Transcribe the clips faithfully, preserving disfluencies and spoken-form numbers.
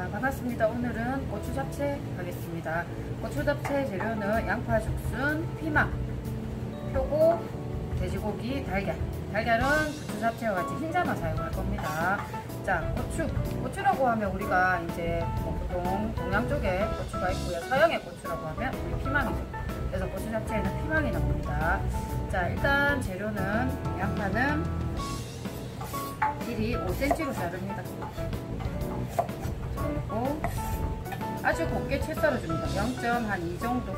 반갑습니다. 오늘은 고추 잡채 하겠습니다. 고추 잡채 재료는 양파, 죽순, 피망, 표고, 돼지고기, 달걀. 달걀은 고추 잡채와 같이 흰자만 사용할 겁니다. 자, 고추. 고추라고 하면 우리가 이제 뭐 보통 동양 쪽에 고추가 있고요. 서양의 고추라고 하면 우리 피망이죠. 그래서 고추 잡채에는 피망이 나옵니다. 자, 일단 재료는 양파는 길이 오 센티미터로 자릅니다. 그리고 아주 곱게 채 썰어줍니다. 영 점 한 이 정도.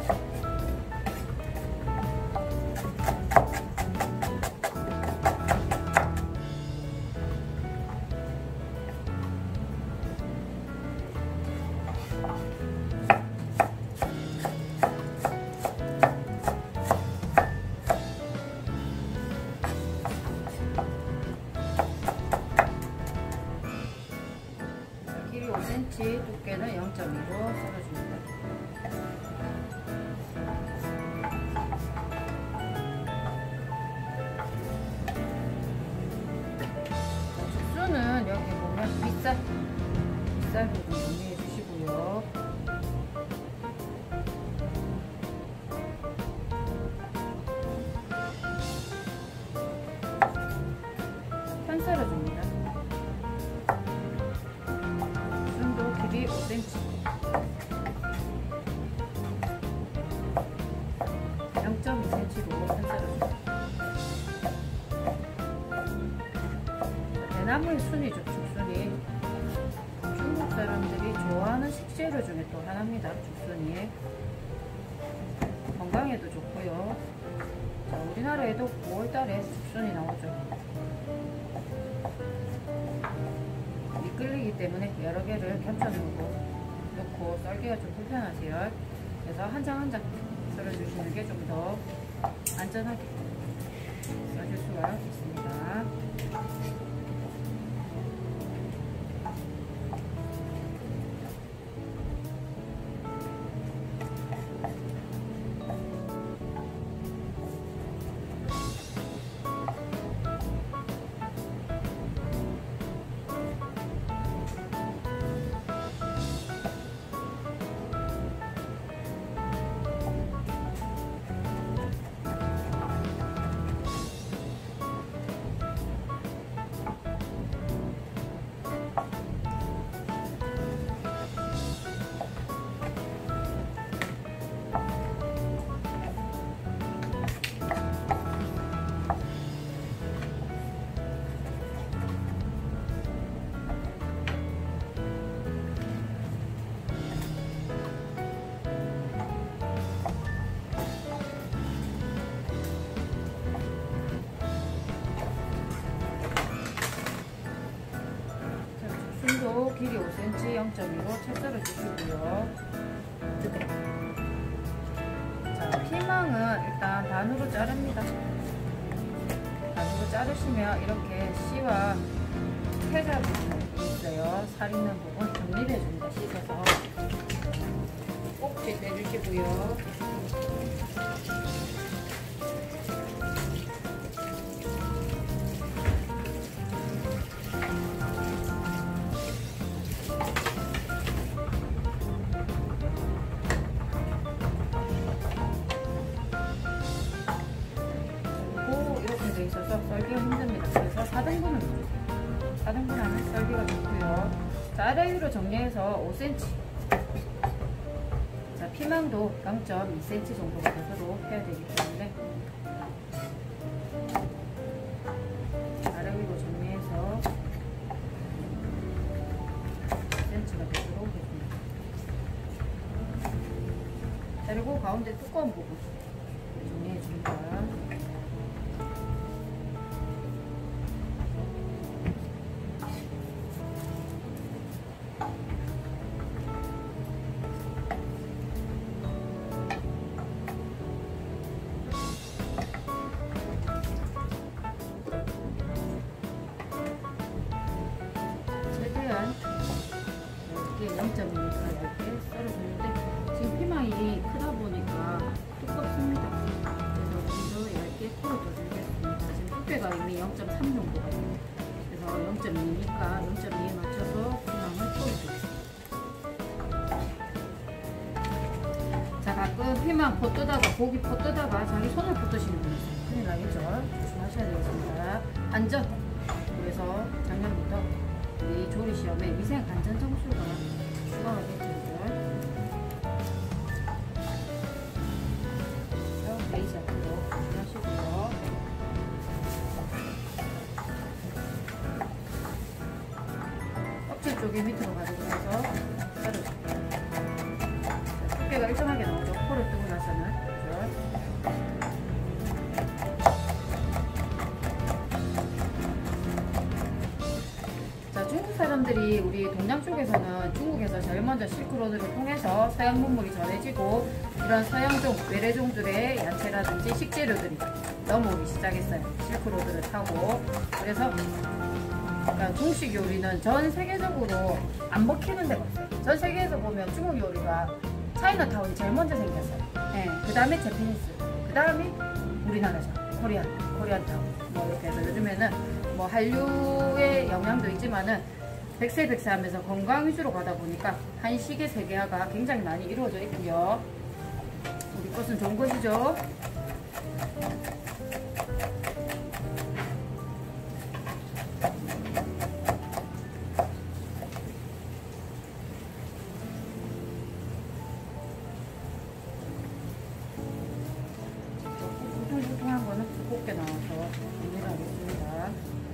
오 센티미터, 두께는 영 점 이로 썰어줍니다. 죽순은 여기 보면 윗살, 윗살 부분 정리해 주시고요. 편 썰어줍니다. 길이 오 센티미터, 영 점 이 센티미터로 편 썰어줍니다. 대나무의 순이죠. 죽순이 중국 사람들이 좋아하는 식재료 중에 또 하나입니다. 죽순이 건강에도 좋고요. 자, 우리나라에도 구월 달에 죽순이 나오죠. 끌리기 때문에 여러 개를 겹쳐 놓고 놓고 썰기가 좀 불편하세요. 그래서 한 장 한 장 썰어 주시는 게 좀 더 안전하게 써줄 수가 있습니다. 죽순도 길이 오 센티미터, 영 점 이로 채 썰어 주시고요. 자, 피망은 일단 반으로 자릅니다. 반으로 자르시면 이렇게 씨와 태자 부분이 있어요. 살 있는 부분 정리를 해줍니다. 씻어서 꼭지 빼주시고요. 돼 있어서 썰기가 힘듭니다. 그래서 사 등분을 넣어주세요. 사 등분 하면 썰기가 좋고요. 자, 아래 위로 정리해서 오 센티미터. 자, 피망도 영 점 이 센티미터 정도가 되도록 해야 되기 때문에 아래 위로 정리해서 오 센티미터가 되도록 해줍니다. 자, 그리고 가운데 두꺼운 부분 정리해줍니다. 이렇게 영 점 이니까 얇게 썰어주는데 지금 피망이 크다 보니까 두껍습니다. 그래서 좀 더 얇게 털어줘 주겠습니다. 지금 두께가 이미 영 점 삼 정도가 돼요. 그래서 영 점 이니까 영 점 이에 맞춰서 피망을 털어주겠습니다. 가끔 피망 포 뜨다가 고기 포 뜨다가 자기 손을 포 뜨시는 분이 있어요. 큰일 나겠죠. 조심하셔야 되겠습니다. 안전. 그래서 작년부터 우리 조리 시험에 위생 안전 점수가 추가가 됐죠. 베이지 앞으로 조심하시고요. 껍질 쪽에 밑으로 가지고 해서 썰어줄게요. 두께가 일정하게 나오죠. 포를 뜨고 나서는. 자, 중국 사람들이 우리 동양 쪽에서는 중국에서 제일 먼저 실크로드를 통해서 서양 문물이 전해지고 이런 서양종, 외래종들의 야채라든지 식재료들이 넘어오기 시작했어요. 실크로드를 타고. 그래서 그러니까 중식 요리는 전 세계적으로 안 먹히는 데가 없어요. 전 세계에서 보면 중국 요리가 차이나타운이 제일 먼저 생겼어요. 네, 그 다음에 제피니스, 그 다음에 우리나라죠. 코리안, 코리안타운. 뭐 이렇게 해서 요즘에는 뭐 한류의 영향도 있지만은 백세 백세 하면서 건강 위주로 가다 보니까 한식의 세계화가 굉장히 많이 이루어져 있고요. 우리 것은 좋은 것이죠. 우퉁우퉁한 거는 두껍게 나와서 정리하겠습니다.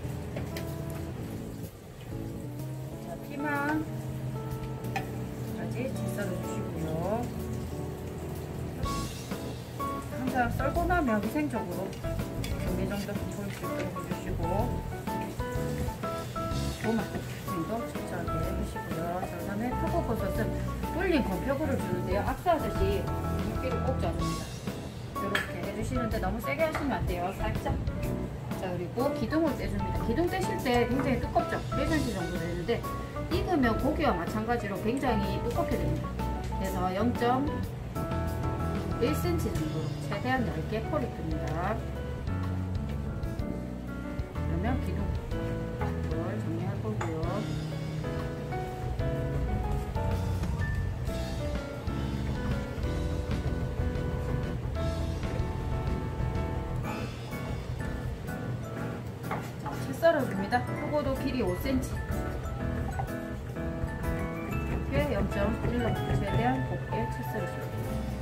자, 피망까지 채 썰어주시고요. 항상 썰고 나면 위생적으로 몇 정도 조일 수 있도록 해주시고, 토마토도 적절하게 해주시고요. 자, 그 다음에 표고버섯은 불린 건표고를 주는데요. 압수하듯이 물기를 꼭 짜줍니다. 이렇게 해주시는데 너무 세게 하시면 안 돼요. 살짝. 자, 그리고 기둥을 떼줍니다. 기둥 떼실 때 굉장히 두껍죠? 네 센티미터 정도 되는데 익으면 고기와 마찬가지로 굉장히 두껍게 됩니다. 그래서 영 점 일 센티미터 정도로 최대한 얇게 폴이 뜹니다. 그러면 기둥을 정리할 거고요. 자, 채 썰어줍니다. 표고도 길이 오 센티미터. 꽤 영 점 일로 최대한 곱게 채 썰어줍니다.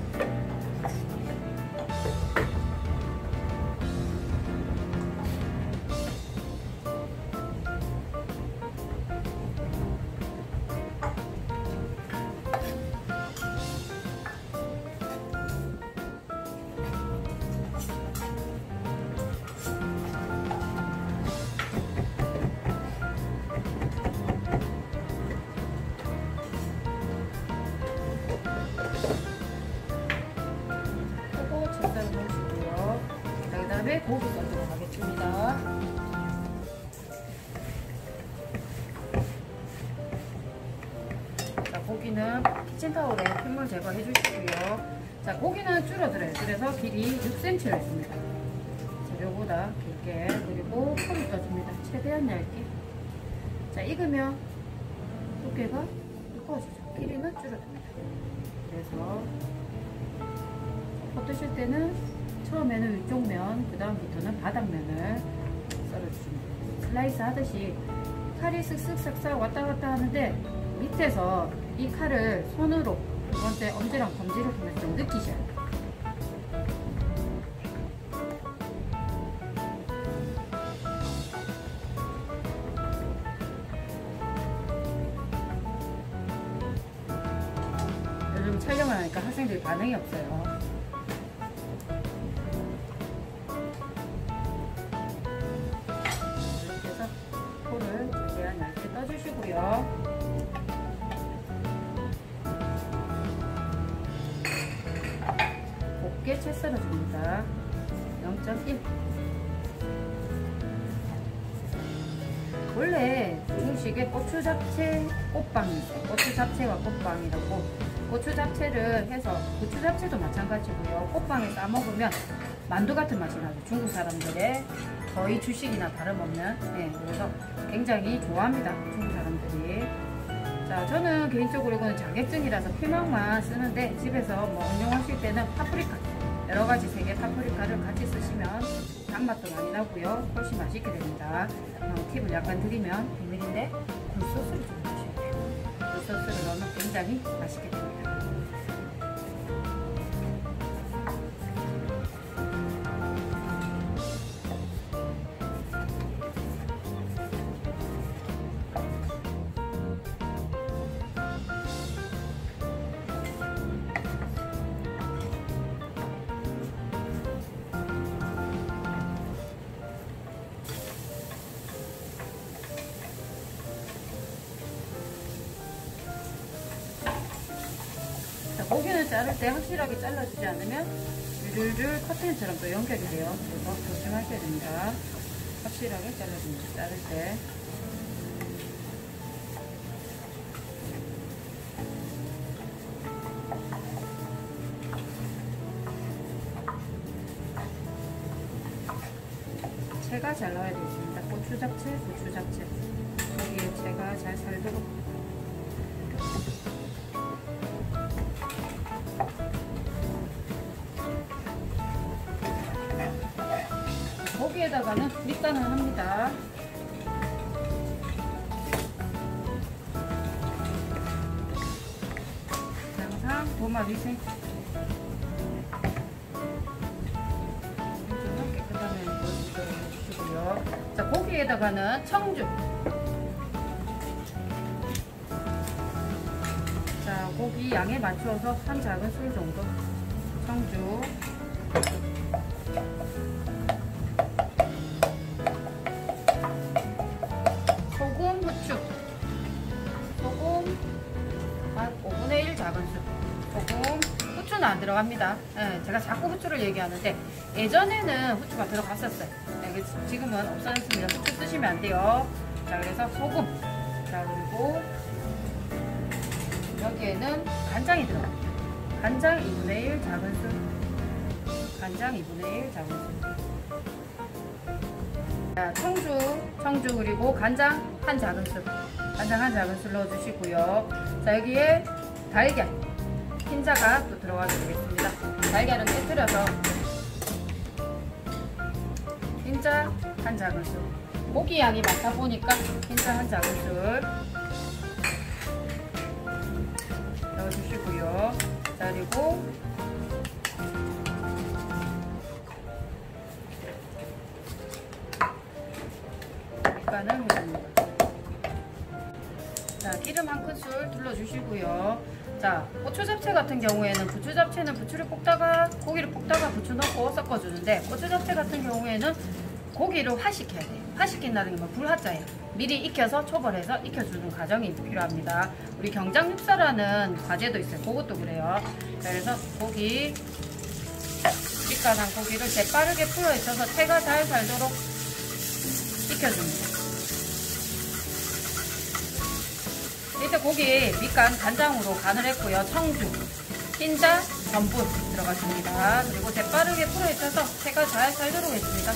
그 다음에 고기 썰도록 하겠습니다. 자, 고기는 키친타올에 핏물 제거해 주시고요. 자, 고기는 줄어들어요. 그래서 길이 육 센티미터를 했습니다. 재료보다 길게. 그리고 폴을 떠줍니다. 최대한 얇게. 자, 익으면 두께가 두꺼워지죠. 길이는 줄어듭니다. 그래서 포 뜨실 때는 처음에는 위쪽 면, 그 다음부터는 바닥면을 썰어주십니다. 슬라이스 하듯이 칼이 쓱쓱 싹싹 왔다 갔다 하는데 밑에서 이 칼을 손으로 두 번째 엄지랑 검지를 통해서 좀 느끼셔야 돼요. 요즘 촬영을 하니까 학생들이 반응이 없어요. 포를 최대한 얇게 떠주시고요. 곱게 채 썰어줍니다. 영 점 일. 원래 중식에 고추 잡채 꽃빵이 있어요. 고추 잡채와 꽃빵이라고. 고추 잡채를 해서, 고추 잡채도 마찬가지고요. 꽃빵에 싸 먹으면 만두 같은 맛이 나죠. 중국 사람들의 거의 주식이나 다름없는. 네, 그래서 굉장히 좋아합니다. 중국 사람들이. 자, 저는 개인적으로 이거는 자격증이라서 피망만 쓰는데 집에서 뭐 응용하실 때는 파프리카 여러 가지 세 개 파프리카를 같이 쓰시면 단맛도 많이 나고요. 훨씬 맛있게 됩니다. 어, 팁을 약간 드리면 비밀인데 굴소스를 좀 넣으셔야 돼요. 굴소스를 넣으면 굉장히 맛있게 됩니다. 고기는 자를 때 확실하게 잘라주지 않으면 유르르 커튼처럼 또 연결이 돼요. 그래서 조심하셔야 됩니다. 확실하게 잘라줍니다. 자를 때. 채가 잘 나와야 되겠습니다. 고추 잡채, 고추 잡채. 여기에 채가 잘 살도록. 고기에다가는 밑간을 합니다. 항상 도마위생 깨끗하게 넣어주시고요. 자, 고기에다가는 청주. 자, 고기 양에 맞추어서 한 작은술 정도 청주. 오분의 일 작은술. 소금, 후추는 안 들어갑니다. 네, 제가 자꾸 후추를 얘기하는데 예전에는 후추가 들어갔었어요. 네, 지금은 없어졌습니다. 후추 쓰시면 안 돼요. 자, 그래서 소금. 자, 그리고 여기에는 간장이 들어갑니다. 간장 이분의 일 작은술. 간장 이분의 일 작은술. 자, 청주, 청주 그리고 간장 한 작은술. 간장 한 작은술 넣어주시고요. 자, 여기에 달걀, 흰자가 또 들어가게 되겠습니다. 달걀은 깨뜨려서 흰자 한 작은술. 고기 양이 많다 보니까 흰자 한 작은술 넣어주시고요. 자, 그리고 밑간을 해줍니다. 자, 기름 한 큰술 둘러주시고요. 자, 고추 잡채 같은 경우에는 부추 잡채는 부추를 볶다가 고기를 볶다가 부추 넣고 섞어주는데 고추 잡채 같은 경우에는 고기를 화식해야 돼요. 화식힌다는 게 뭐 불화자예요. 미리 익혀서 초벌해서 익혀주는 과정이 필요합니다. 우리 경장 육사라는 과제도 있어요. 그것도 그래요. 자, 그래서 고기 밑간한 고기를 재빠르게 풀어헤쳐서 채가 잘 살도록 익혀줍니다. 이때 고기 밑간 간장으로 간을 했고요. 청주, 흰자, 전분 들어갔습니다. 그리고 재빠르게 풀어헤쳐서 채가 잘 살도록 했습니다.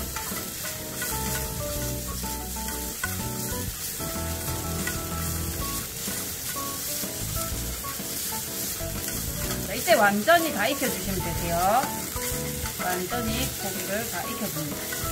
자, 이때 완전히 다 익혀주시면 되세요. 완전히 고기를 다 익혀줍니다.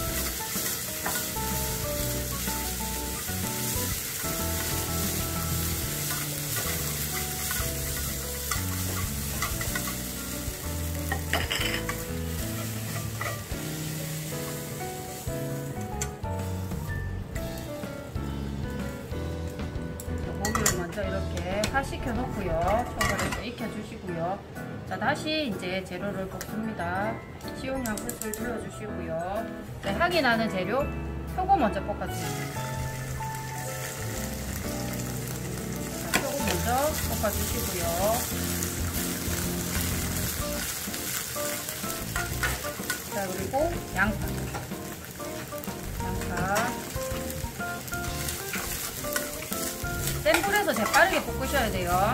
고기를 먼저 이렇게 화식혀 놓고요. 초벌해서 익혀주시고요. 자, 다시 이제 재료를 볶습니다. 식용 양푼을 둘러주시고요. 자, 향이 나는 재료 표고 먼저 볶아줍니다. 자, 표고 먼저 볶아주시고요. 자, 그리고 양파. 양파. 센 불에서 재빠르게 볶으셔야 돼요.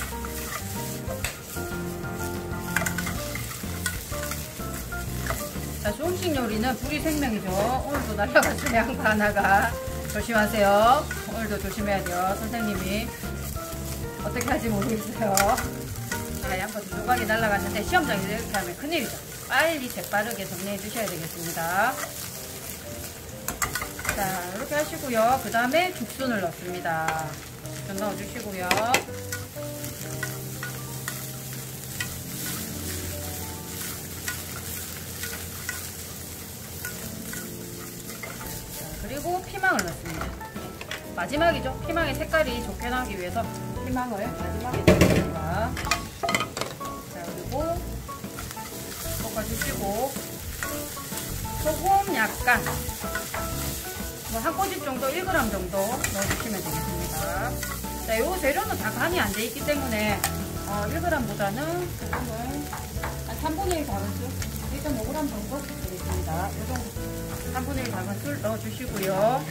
자, 중식 요리는 불이 생명이죠. 오늘도 날라갔어요. 양파 하나가. 조심하세요. 오늘도 조심해야 돼요. 선생님이. 어떻게 할지 모르겠어요. 자, 양파 두 조각이 날라갔는데 시험장에서 이렇게 하면 큰일이죠. 빨리 재빠르게 정리해 주셔야 되겠습니다. 자, 이렇게 하시고요. 그 다음에 죽순을 넣습니다. 죽순 넣어주시고요. 그리고 피망을 넣습니다. 마지막이죠. 피망의 색깔이 좋게 나기 위해서 피망을 마지막에 넣습니다. 자, 그리고 볶아주시고 소금 약간 뭐 한 꼬집 정도, 일 그램 정도 넣어주시면 되겠습니다. 자, 이 재료는 다 간이 안 돼 있기 때문에 어, 일 그램보다는 소금을 한 삼분의 일 작은술, 일 점 오 그램 정도 되겠습니다. 이 정도 삼분의 일 작은술 넣어주시고요.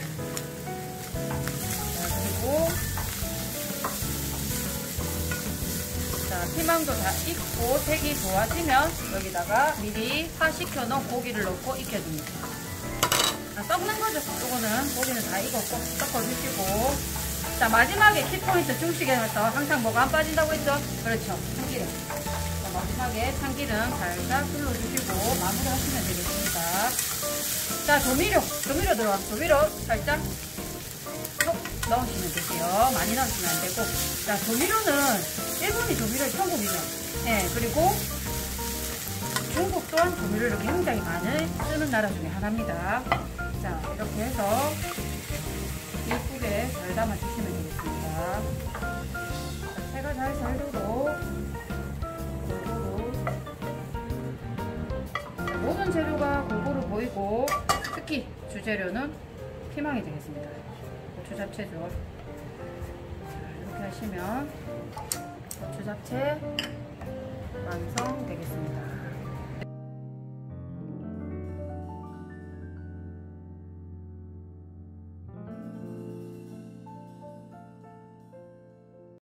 자, 그리고 자, 피망도 다 익고 색이 좋아지면 여기다가 미리 파식혀 놓은 고기를 넣고 익혀줍니다. 아, 썩는 거죠. 요거는 고기는 다 익었고 섞어주시고, 자, 마지막에 키포인트 중식에서 항상 뭐가 안 빠진다고 했죠? 그렇죠. 참기름. 자, 마지막에 참기름 살짝 둘러주시고 마무리 하시면 되겠습니다. 자, 조미료. 조미료 들어가. 조미료 살짝 쏙 넣으시면 되세요. 많이 넣으시면 안 되고. 자, 조미료는 일본이 조미료의 천국이죠. 네, 그리고 중국 또한 조미료를 굉장히 많이 쓰는 나라 중에 하나입니다. 자, 이렇게 해서 예쁘게 잘 담아주시면 되겠습니다. 자, 채가 잘 살도록 골고루, 자, 모든 재료가 골고루 보이고 특히 주재료는 피망이 되겠습니다. 고추 잡채죠. 이렇게 하시면 고추 잡채 완성되겠습니다.